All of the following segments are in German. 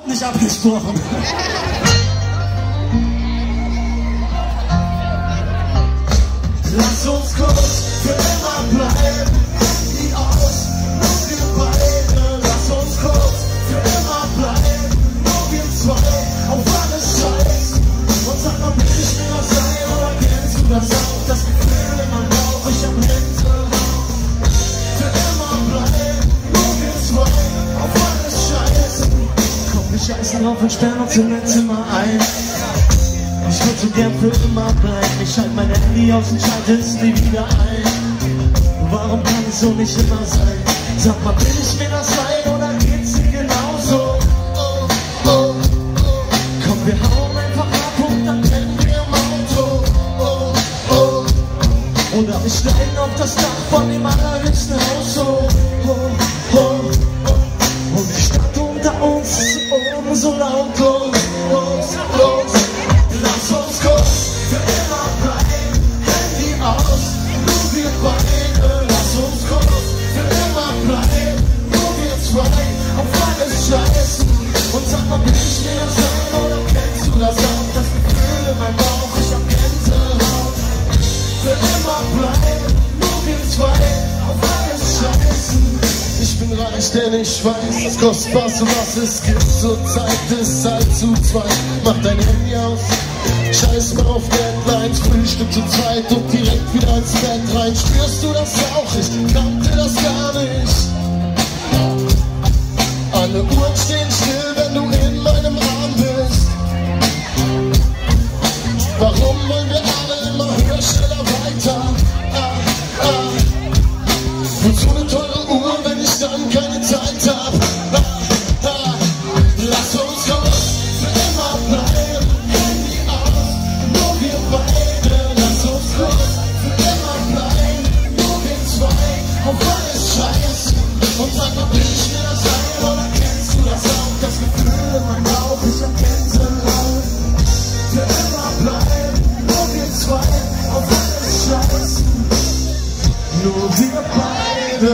nicht abgesprochen. Lass uns kurz für immer bleiben, Handy aus, nur wir beide. Lass uns kurz für immer bleiben, nur wir zwei, auf alles scheißen. Und sag mal, will ich mir das sein oder kennst du das auch? Das Gefühl in meinem Bauch, ich hab Gänsehaut. Für immer bleiben, nur wir zwei, auf alles scheißen. Komm, wir scheißen auf und sperren uns im Zimmer ein. Ich würd so gern für immer bleiben. Ich schalte mein Handy aus und schalte es nie wieder ein. Warum kann es so nicht immer sein? Sag mal, will ich mir das sein oder geht's dir genauso? Komm, wir hauen einfach ab und dann pennen wir im Auto. Oder wir steigen auf das Dach von dem allerhöchsten Haus. Und die Stadt unter uns ist oben so lautlos. Lass uns kurz für immer bleiben, Handy aus, nur wir beide. Lass uns kurz für immer bleiben, nur wir zwei, auf alles scheißen. Und sag mal, will ich mir das sein oder kennst du das auch? Das Gefühl in meinem Bauch, ich hab Gänsehaut. Für immer bleiben, nur wir zwei, auf alles scheißen. Ich bin reich, denn ich weiß, das Kostbarste, was es gibt zur Zeit ist halt zu zweit. Mach dein Handy aus, scheiß mal auf Deadlines, Frühstück zu zweit und direkt wieder ins Bett rein. Spürst du das auch? Ich kannte das gar nicht. Alle Uhren stehen still, wenn du in meinem Arm bist. Warum wollen wir alle immer höher, schneller, weiter? Wozu eine teure Uhr, wenn ich dann keine Zeit hab? Lass uns kurz für immer bleiben, Handy aus, nur wir beide. Lass uns kurz für immer bleiben, nur wir zwei, auf alles scheißen. Und sag mal, will ich mir das sein oder kennst du das auch? Das Gefühl in meinem Bauch, ich hab Gänsehaut. Für immer bleiben, nur wir zwei, auf alles scheißen. Nur wir beide,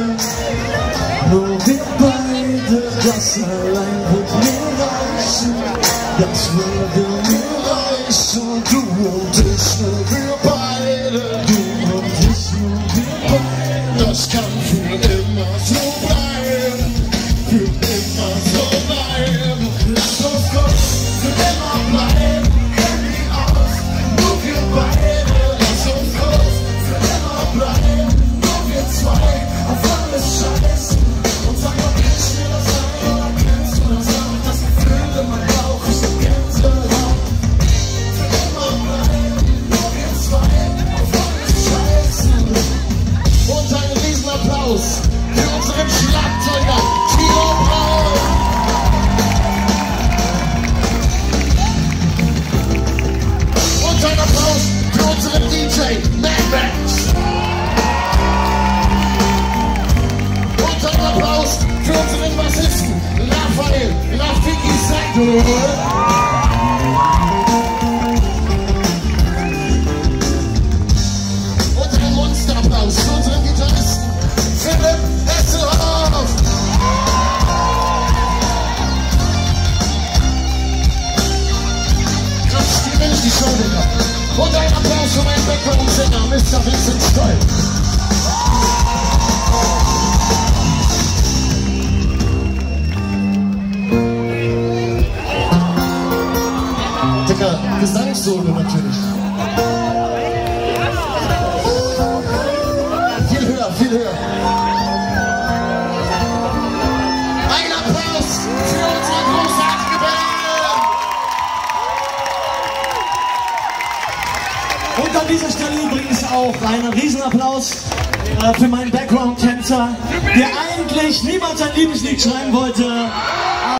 das allein wird mir reichen, das würde mir reichen. Du und ich, nur wir beide, du und ich, nur wir beide. Das kann für immer so bleiben, für immer so bleiben. Lass uns kurz für immer bleiben, Handy aus, nur wir beide. Lass uns kurz für immer bleiben, nur wir zwei, auf alles scheißen. Und sag mal, will ich mir das sein oder kennst du das auch? Das Gefühl in meinem Bauch, ich hab Gänsehaut. Für immer bleiben, nur wir zwei, auf alles scheißen. Und einen Riesenapplaus für unseren Schlagzeuger Tilo Braun. Und einen Applaus für unseren DJ Mad Max. Und einen Applaus für unseren Bassisten Raphael Rafiki Saito. Und einen Monsterapplaus für unseren Gitarristen Philipp Hesselhoff. Krass, die will ich die Show wieder. Und einen Applaus für meinen Background-Sänger Mr. Vincent Stoll. Gesangssolo natürlich. Viel höher, viel höher. Ein Applaus für unsere großartige Band. Und an dieser Stelle übrigens auch einen Riesenapplaus für meinen Background-Tänzer, der eigentlich niemals ein Liebeslied schreiben wollte.